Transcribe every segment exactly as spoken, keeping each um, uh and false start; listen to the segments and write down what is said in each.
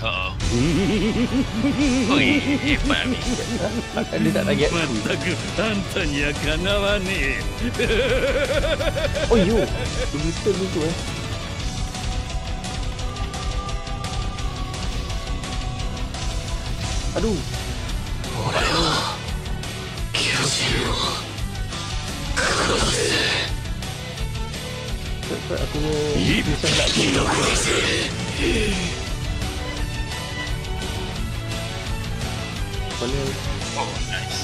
tahu. Wih, hebat ni. Dia tak target. Mataku antanya kanawane. Oh yo, betul gitu eh. Aduh. Cepat aku bisa nak gila. Boleh. Oh, nice.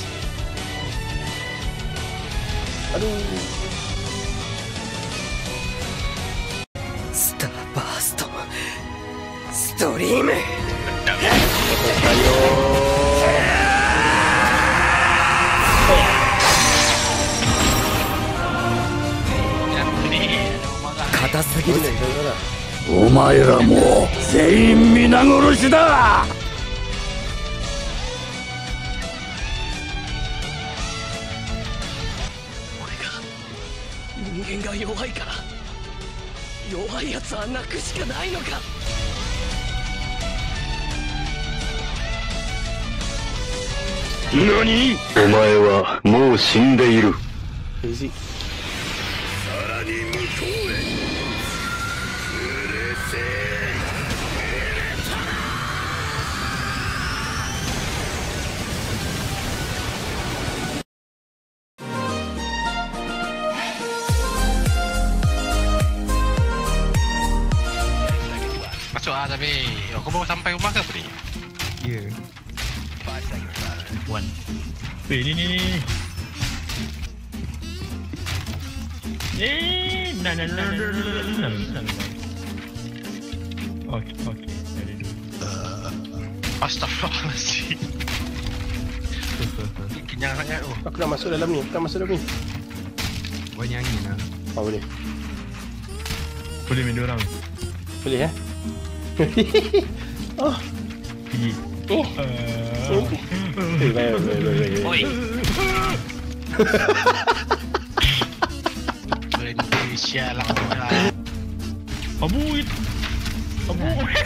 Aduh. Star Burst Stream. Ayo. 硬すぎる。 お前らも全員皆殺しだ。 人間が弱いから弱いやつは泣くしかないのか。 何？お前はもう死んでいる。 Easy. さらに向こうへ。連れて。 Masuk ah tapi aku baru sampai rumah ke apa ni? Ya. One. Weh ni ni ni. Eh, na na na na na na. Okey okey. Ada dulu. Astagfirullahaladzim. Kenyang sangat tu. Aku nak masuk dalam ni, aku nak masuk dalam ni. Banyak angin lah. Oh boleh. Boleh main dua orang. Boleh eh? Oh. Pergi. Oh. Uh, Eh, baik, baik, baik, baik. Oi. Berhenti sial lah. Abu. Abu.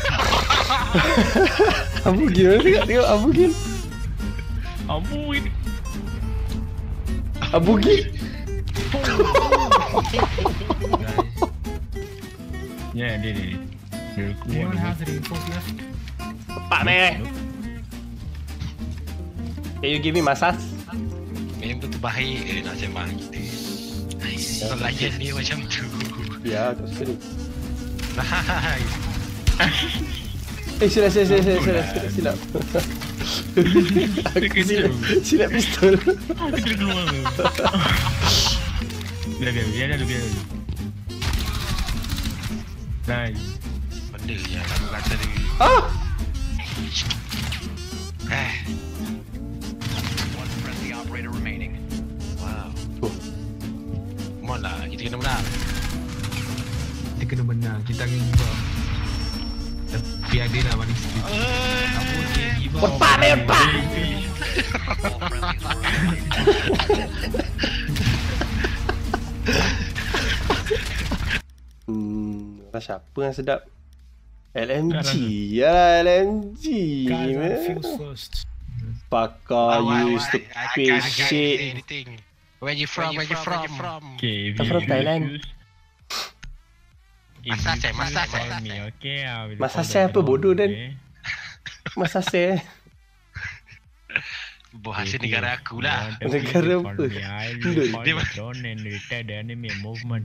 Abu gil, tengok, tengok Abu gil. Abu. Abu gil. Ya, dia dia. Dia kuat. Pak meh. Can you give me massage? Memang betul baik eh, nak sembang kita. Nice. Layan dia macam tu. Ya, aku suka ni. Nice. Eh, silap, silap, silap, silap, silap, silap, silap. Aku silap, silap pistol. Aku kena keluar tu. Biar, biar, biar dulu, biar dulu. Nice. Benda yang nak kata dia. Ah! Eh. Wow. Oh. Come on lah, kita kena menang. Kita kena menang, kita akan give up. Tapi ada lah balik sikit. Apa dia give up? Otak meh, otak! Hmm, rasa apa yang sedap? L M G ya, L M G. Pakai you stupid shit. Where you from? Where you from? Okay, I'm from Thailand. Masa saya, masa saya. Okay, Masa saya apa bodoh dan? Masa saya. Bahasa negara aku lah. Negara apa? Indon. Drone and retired enemy movement.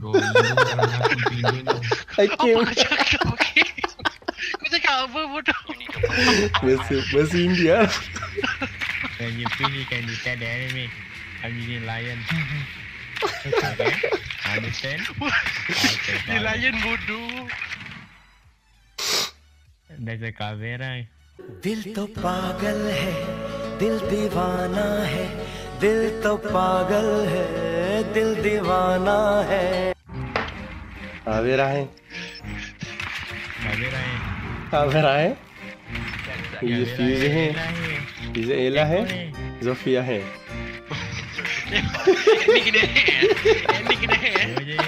I came. Apa kau cakap? Okay. Kau cakap apa bodoh? Bahasa, bahasa India. When you feel you can detect the enemy, I'm using lion. Okay, understand? Okay, Dia layan bodoh. There's a Kavera. दिल तो पागल है दिल दीवाना है दिल तो पागल है दिल दीवाना है Kavera hai. Kavera hai. Kavera hai. ये Kavera फ्यूज है. hai. Fiza Ella hai. Zofia hai. Ini kena hair. Ini kena hair. Yo je.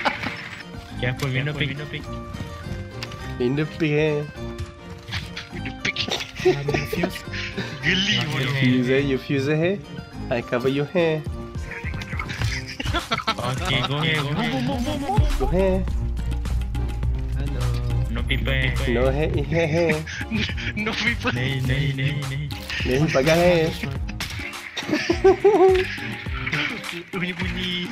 Careful window pick. Window pick hai. Window Geli bodoh. Fuse eh, you fuse the hair. I cover your hair. Okay, go here. Boom, boom, boom, boom, boom. Go hair. No people. No hair, hair, hair. No people. Nahi, nahi, nahi, nahi. Nahi pakai hair. Bunyi-bunyi.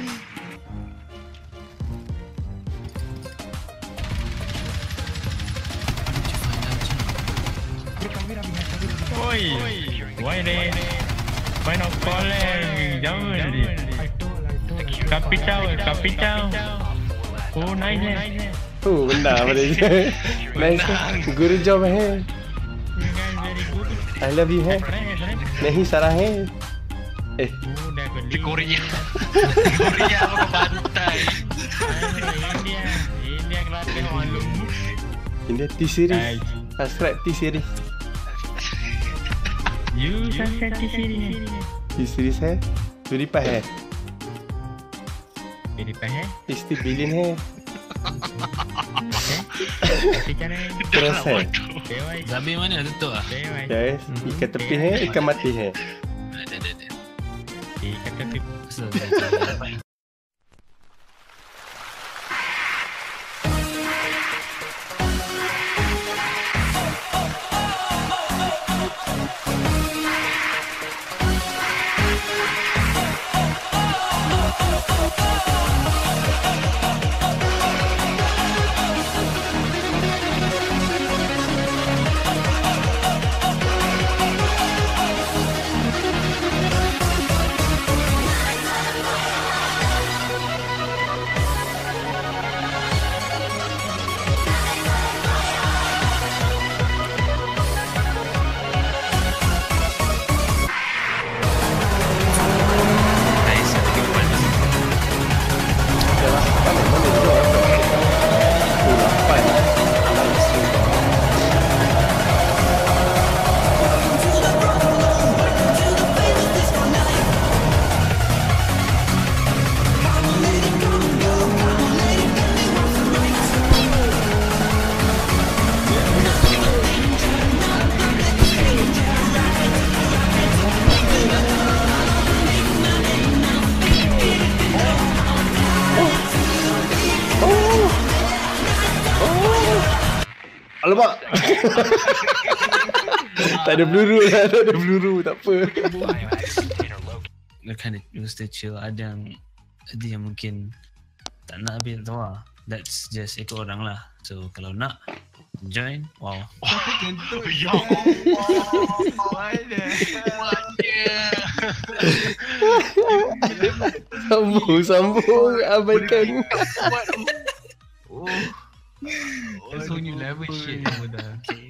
Oi, why they? Why not calling? Jangan. Capital, capital. Oh, nice. eh. Oh, benda apa dia? Nice. Good job hair. You guys very good. I love you hair. Nahi salah hair. Eh, Oh, dah Di beli. Korea. Di Korea apa ke pantai. India, India kelapa malu. India T-Series. Nice. Subscribe T-Series. You subscribe to sini. T-Series hair. Tu lipat hair. Jadi pahal. sixty billion hair. Tapi cara Terus hair. Dewai. Zabi mana tutup ah? Dewai. Guys, ikan tepi hair, ikan mati hair. Ada ada ada. Eh, kata tip. Pasal Alamak. Tak ada peluru lah, tak ada peluru, tak apa. dia kind of used to chill. Ada yang ada yang mungkin tak nak ambil tu lah. That's just ikut orang lah. So kalau nak join, wow. Ya Allah. Sambung, sambung, abaikan. Oh. It's when you leverage shit. Okay.